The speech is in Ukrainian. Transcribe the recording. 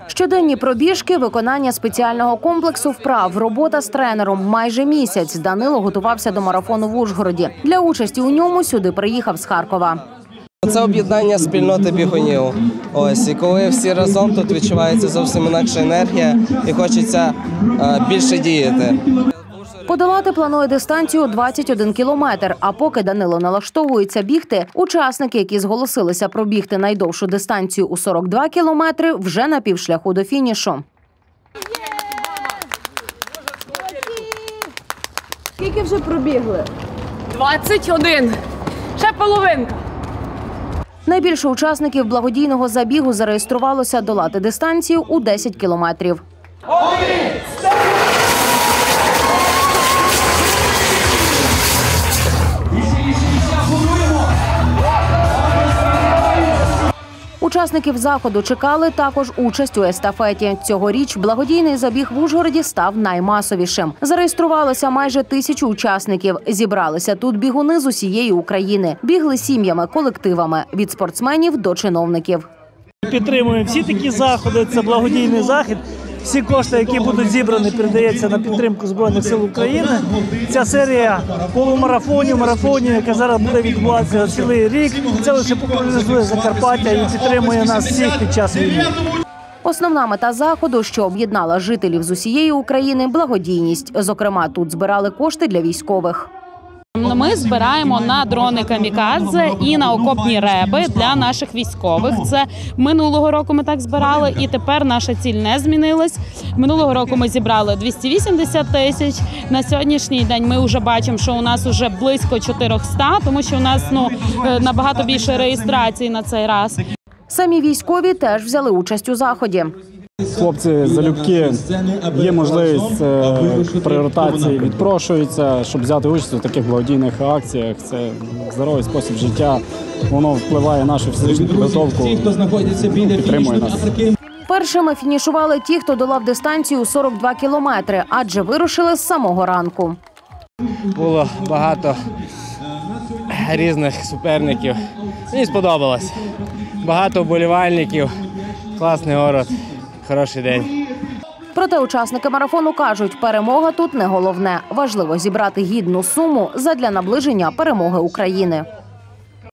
Щоденні пробіжки, виконання спеціального комплексу вправ, робота з тренером. Майже місяць Данило готувався до марафону в Ужгороді. Для участі у ньому сюди приїхав з Харкова. Це об'єднання спільноти бігунів. І коли всі разом, тут відчувається зовсім інакша енергія і хочеться більше діяти. Подолати планує дистанцію 21 кілометр. А поки Данило налаштовується бігти, учасники, які зголосилися пробігти найдовшу дистанцію у 42 кілометри, вже на півшляху до фінішу. Скільки вже пробігли? 21. Ще половинка. Найбільше учасників благодійного забігу зареєструвалося долати дистанцію у 10 кілометрів. Учасників заходу чекали також участь у естафеті. Цьогоріч благодійний забіг в Ужгороді став наймасовішим. Зареєструвалося майже 1000 учасників. Зібралися тут бігуни з усієї України. Бігли сім'ями, колективами – від спортсменів до чиновників. Підтримуємо всі такі заходи, це благодійний захід. Всі кошти, які будуть зібрані, передаються на підтримку Збройних сил України. Ця серія полумарафонів, марафонів, яка зараз буде відбуватися цілий рік, це лише популяризує Закарпаття і підтримує нас всіх під час війни. Основна мета заходу, що об'єднала жителів з усієї України – благодійність. Зокрема, тут збирали кошти для військових. Ми збираємо на дрони камікадзе і на окопні реби для наших військових. Це минулого року ми так збирали, і тепер наша ціль не змінилась. Минулого року ми зібрали 280 тисяч. На сьогоднішній день ми вже бачимо, що у нас вже близько 400, тому що у нас набагато більше реєстрацій на цей раз. Самі військові теж взяли участь у заході. Хлопці залюбки, є можливість при ротації відпрошуються, щоб взяти участь у таких благодійних акціях. Це здоровий спосіб життя, воно впливає на нашу фізичну підготовку, підтримує нас. Першими фінішували ті, хто долав дистанцію 42 кілометри, адже вирушили з самого ранку. Було багато різних суперників. Мені сподобалось. Багато вболівальників, класний город. Хороший день. Проте учасники марафону кажуть, перемога тут не головне. Важливо зібрати гідну суму задля наближення перемоги України.